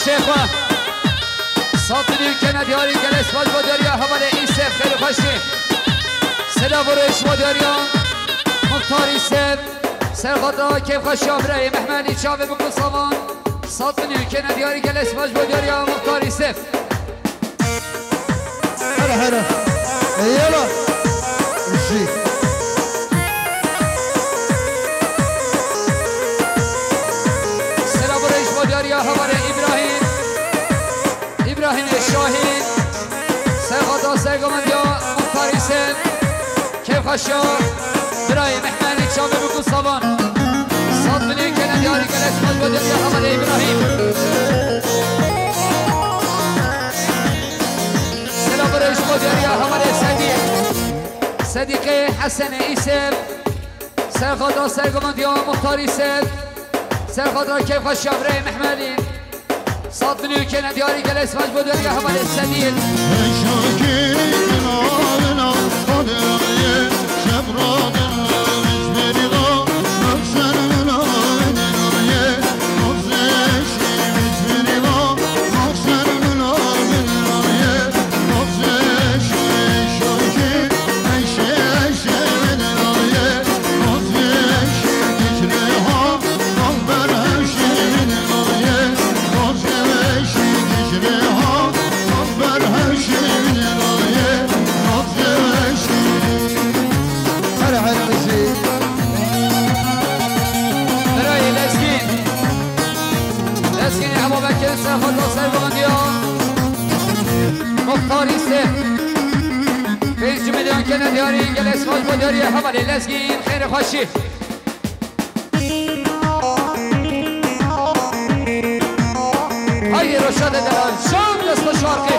شیخوا صادنی که ندیاری گلس باز با دریا حواله ایسف خیلی خوشی سلا بروش با دریا مختار ایسف سرخدا کیف خوشی برای محمدی چاوه بکن سامان صادنی که ندیاری گلس باز با دریا مختار ایسف هلا هلا يلا مشي سلام رئیس مدیریا حواره ابراهیم شاهین سرخدا سرگمندیا مختاری سن کیف خشیا برای محمدی چاوه بکن سامان صاد منی که ندیاری گلس مدیریا حواره ابراهیم سلام رئیس مدیریا حواره صدیق حسن ایسم سرخدا سرگمندیا مختاری سن سرخدا کیف خوش برای محمدی صاد منو که ندیاری گلس مجبور یا حوال السدید مختاری سه فیز جمعیان که ندیاری گلس ماز بوداری حوالی لزگین خیر خوشی های روشاد دلال شام دست شارقی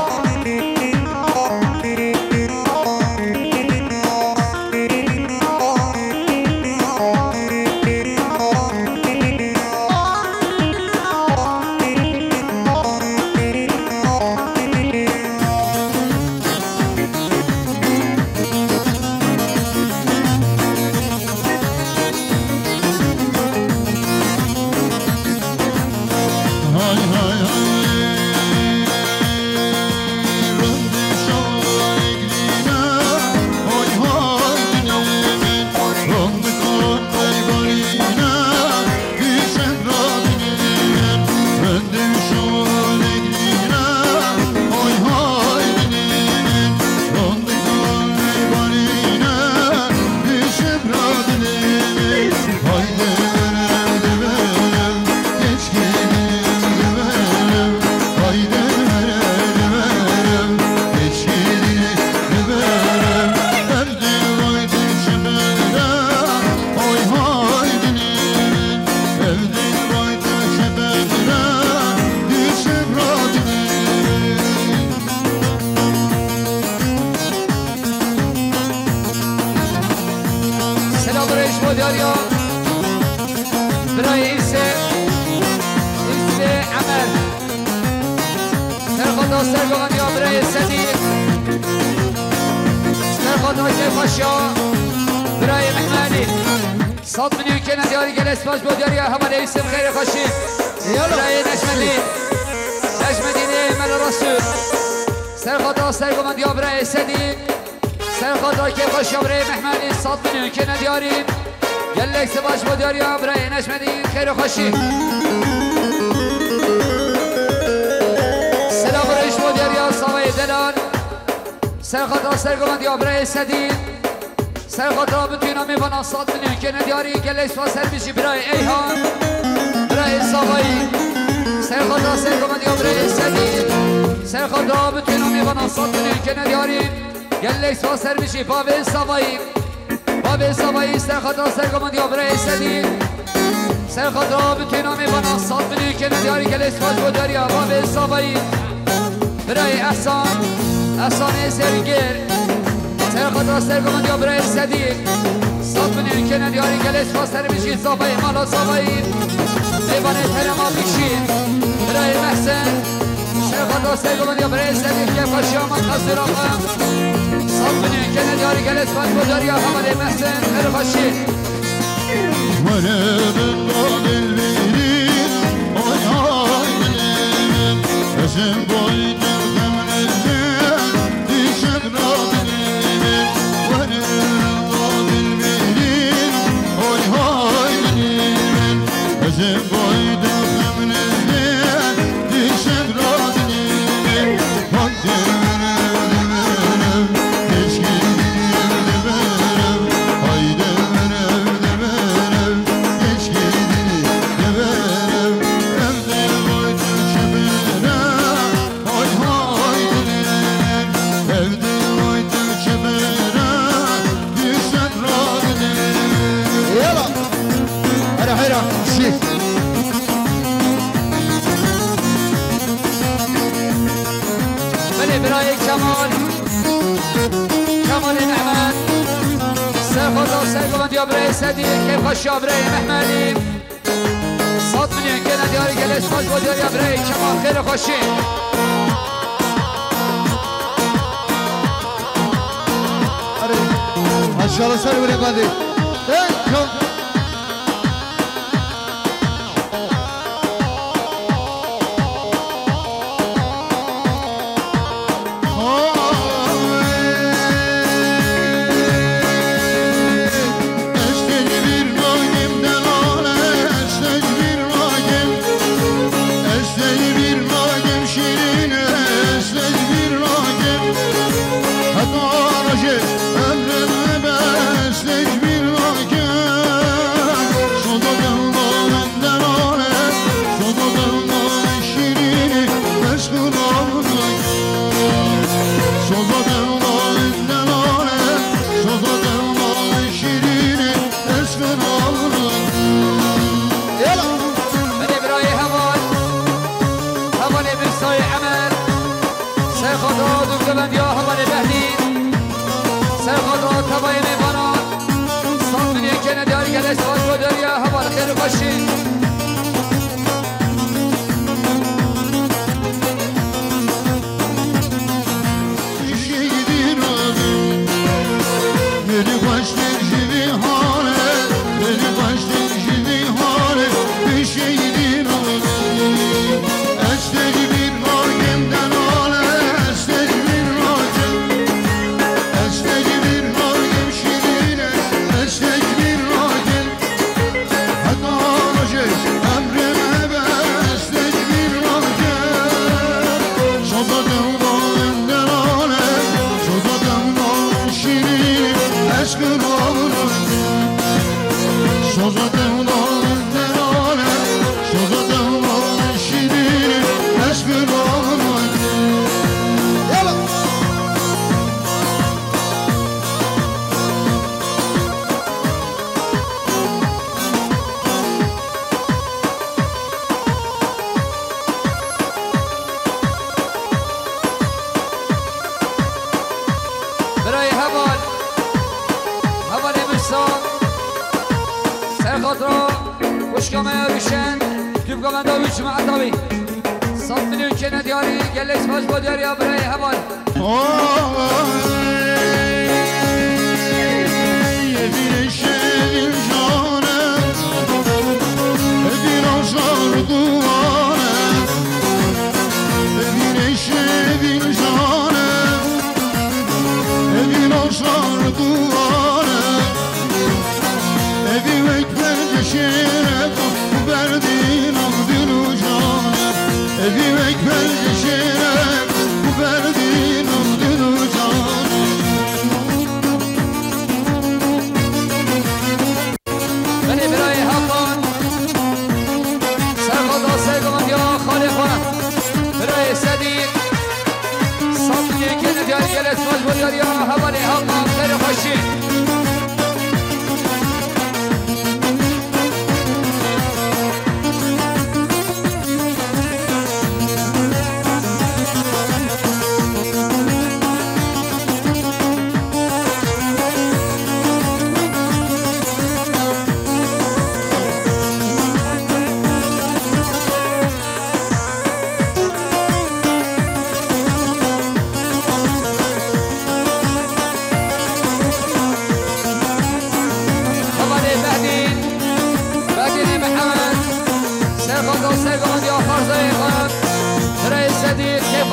صاد منو که ندیاری گلس باز بوداری حوالی اسم خیر خوشی برای نجمدین مل رسول سرخدا سرگمند یا برای صدیق سرخدا که خوشی برای محمدی صاد منو که ندیاری گلس باز بوداری برای نجمدین خیر خوشی سلام رئیس بوداری سوای دلال سرخدا سرگمند یا برای صدیق سرخدا بتوینا میبانا صاد منو که ندیاری گلس و سر بیشی برای ایهان برای سوایی سرخدا سرگمند یا برای صدیق سرخدا بتوینا میبانا صاد منو که ندیاری گلس و سر بیشی باب سوایی سرخدا سرگمند یا برای صدیق سرخدا بتوینا میبانا صاد منو که ندیاری گلس و بوداری باب سوایی برای احسان سرگر سرخدا سرگمند یا برای صدیق صاد منو که ندیاری گلس و سر بیشی صافایی مالا صافایی دیوانه ترما بیشی برای محسن سرخدا سرگمند یا برای صدیق که خوشی آمد خسر آقا صاد منو که ندیاری گلس و بوداری حوالی محسن خیر خوشی وانا من بعد الليل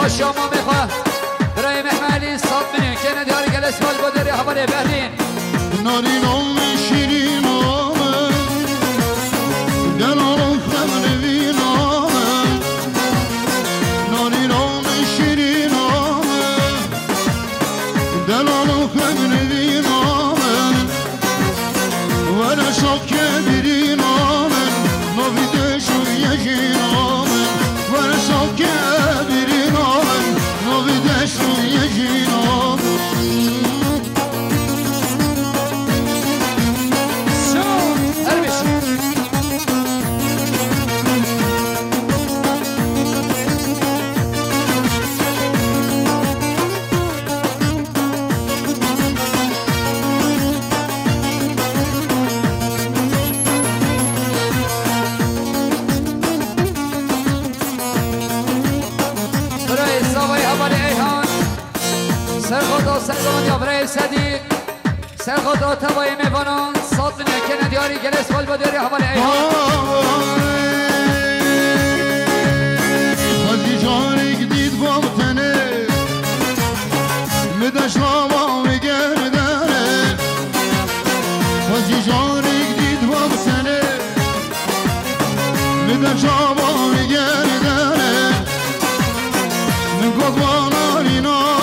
خوش شما میخواه برای محملی 100 میلیون که نداری گل اسفال بداری حوالی بهرین نارین آم شیرین آمه دل آرام خمروین آمه نارین آم شیرین آمه دل آرام خمروین آمه ور شاک بیرین آمه نویده شو یکین آمه ور شاک بیرین آمه نویده شو یکین آمه صديق سرخطا تباي ميفانان صوت من يكنا دياري جلس والبدري حوالي ايهان خزي جاري جديد بوطني مدش رابا وقرداني خزي جاري جديد بوطني مدش رابا وقرداني من قضوانا لنا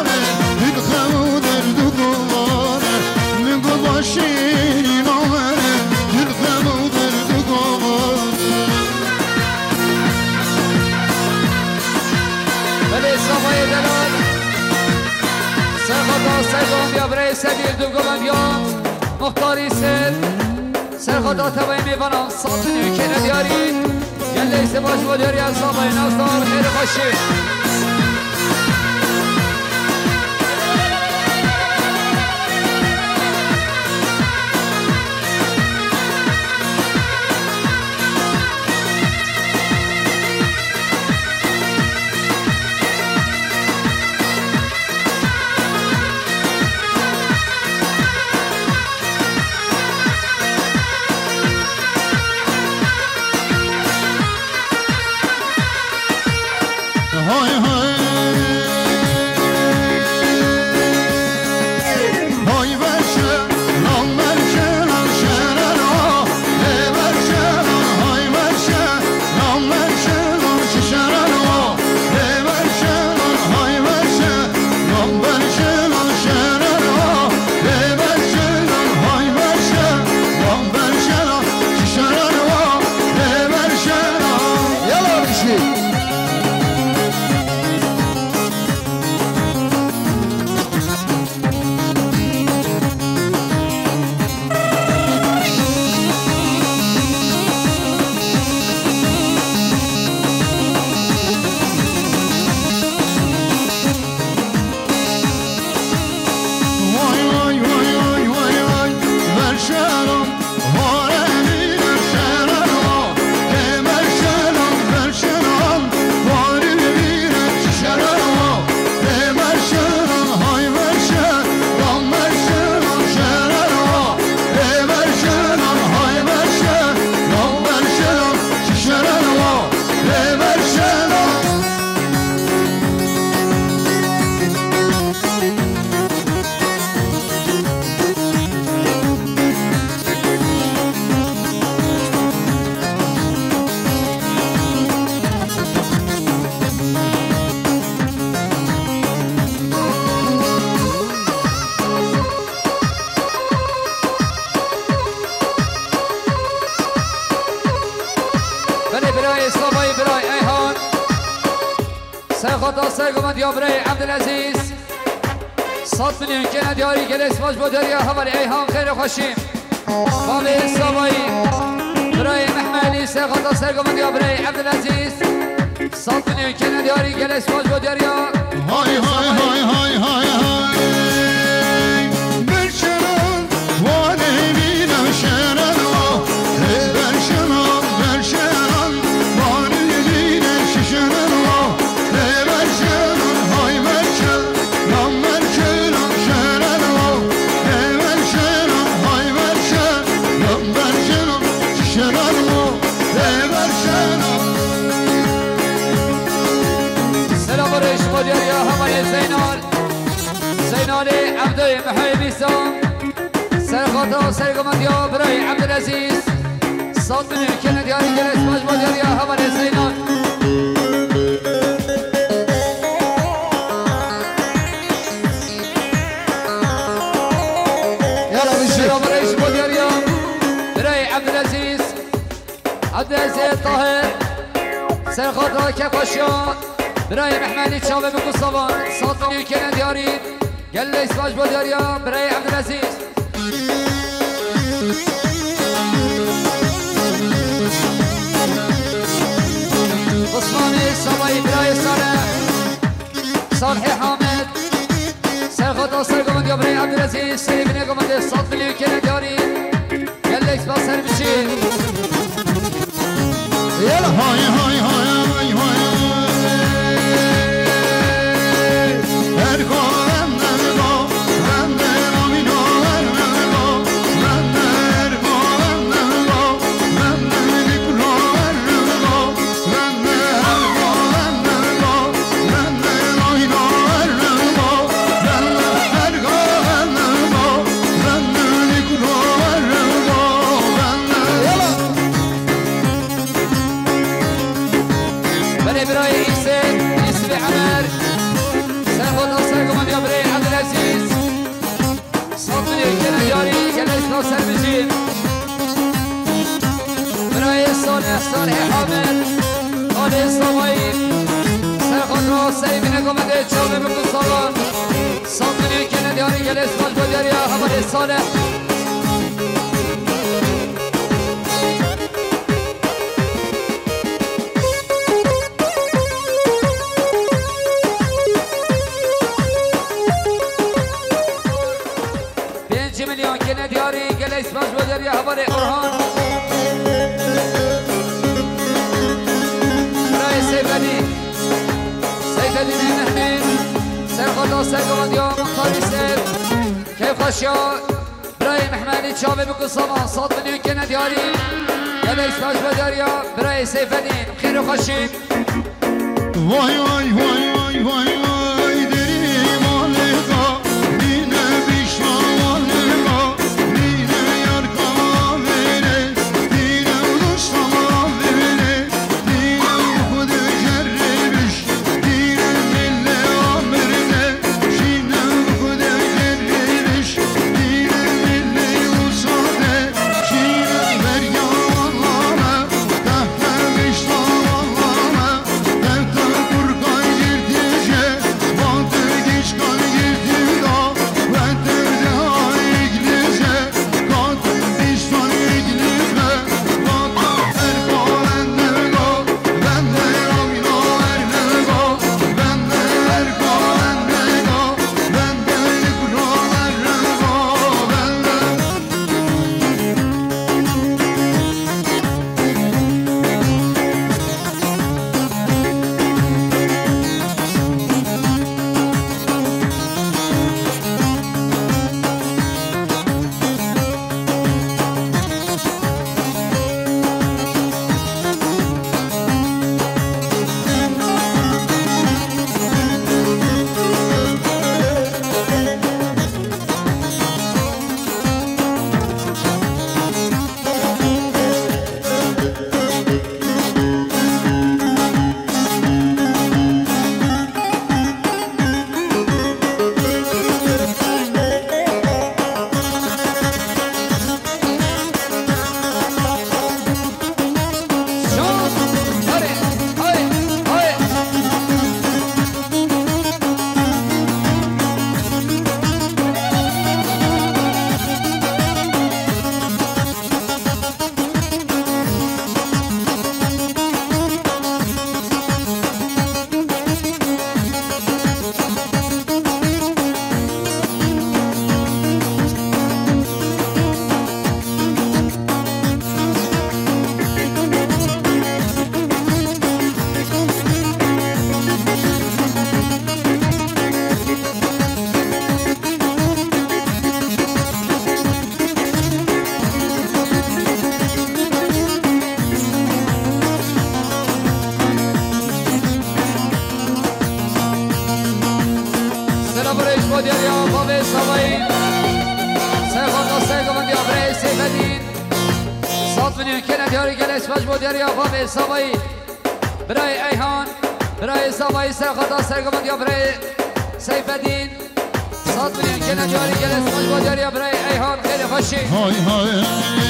شیرین آمده دلخم و درد آمده ولی صفای دلال سرخطا سرگان بیا برای صدیق دوگمان بیا مختاری سرخطا تبایی میبانم ساطنی که ندیاری گله سباش بوداری از صفای نازدار خیر خوشی سرخطا سرگمند یا برای عبدالعزیز 100 میلیون که ندیاری که اسماش بوداری حوالی ایهان خیر خوشیم باب سوایی برای محملی سرخطا سرگمند یا برای عبدالعزیز 100 میلیون که ندیاری که اسماش بوداری های های های های های های برشنان وانه بینم شنان برشنان برشنان وانه بینم ششنان بودير يا همالي زينال عبدي محيبي سام سرخطا سرقمت يا براي عبد العزيز صوت من الكلمة دياري جلس باش بودير يا همالي زينال يلا بالشيء بريش بودير يا براي عبد العزيز طاهر سرخطا كفشان براي محمدي شابه بقصبان صوت من الكلمة دياري جلس باش بودير يا براي عبد العزيز عثماني صباي براي صالحي حامد سرخطا سرقمت يا براي عبد العزيز سيبني قمت الصوت اللي كان داري قال لك بصر بشي يلا هاي هاي هاي هاي صالح حامد علي الصوايب سرخط راس سيبنا قمت اتشابه بكل صالح صامني كان دياري جلس باش بدر يا حمد الصالح بينجي مليون كان دياري جلس باش بدر يا حمد أرهان سيفدي نحن سرخطا سرقمت يا مطالي سيف كيف خشيا براي محمدي شابه بقصبان صوت من يمكن دياري يلا يسمعش بداريا براي سيفدي خير وخشي واي واي واي واي واي واي دري مالكا دينا بيشا مالكا دينا ياركا مالي دينا ونشتا مالي دينا وخد جربش دينا ملي عمرنا شينا وخد جربش دينا ملي وصاده شينا بريا والله تحت بيشتا والله تحت قرقاي جرتيجه بودریا باب سوایی سرخوتا سرگوندی برای سیفدین صد میلیون که ندیاری گل اسمش بودریا باب سوایی برای ایهان برای سوایی سرخوتا سرگوندی برای سیفدین صد میلیون که ندیاری گل اسمش بودریا برای ایهان خیلی خوشی های های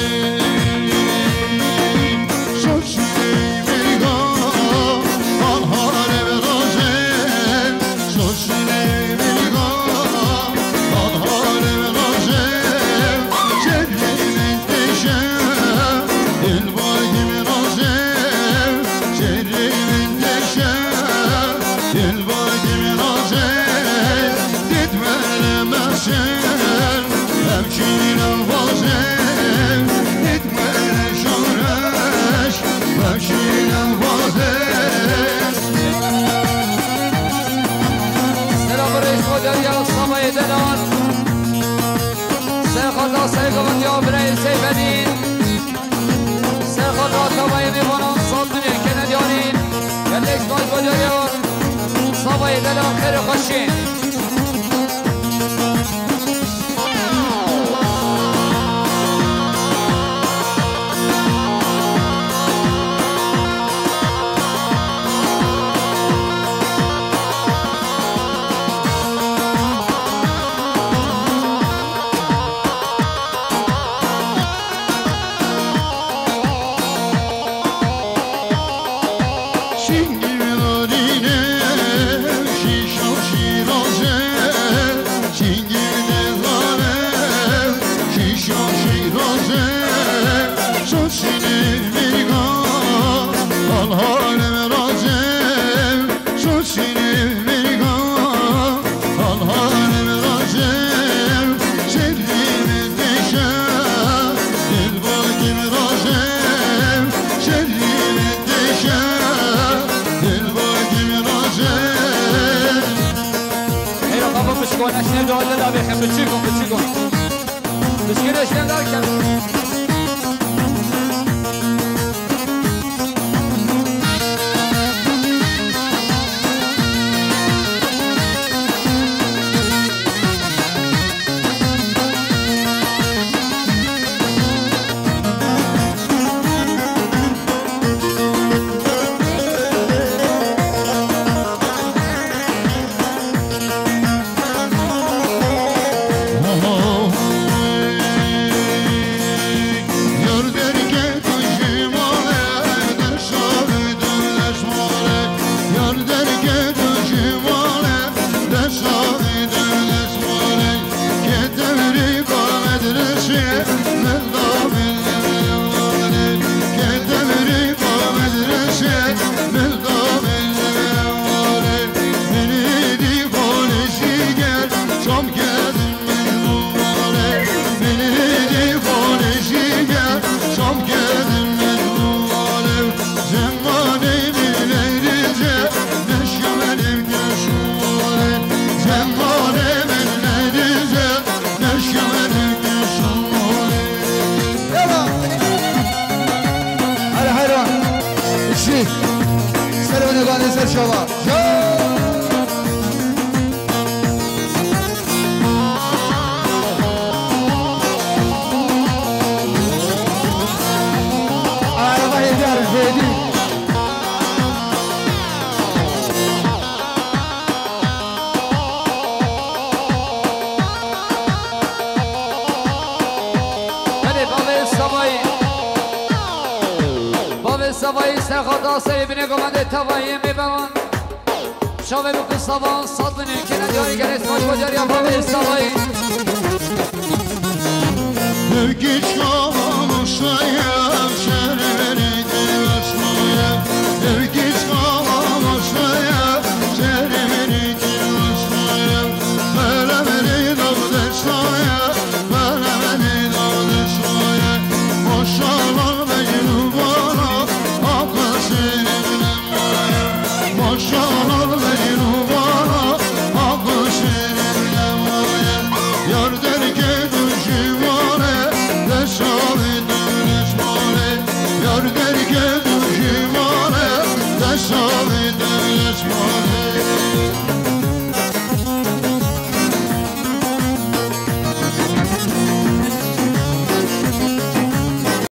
سرخوتا سرگوندی برای سیفدین سرخوتا سوایی میبانم صد میلیون که ندیارین گل اسمش بودریا سوایی دلان خیلی خوشی نشنم دو حالا لا بخم بچی کن بچی نشنم دار کن سوایی سرخوتا سری بینه گمنده توایی میبوان شاوه بکن سوان صد میلیون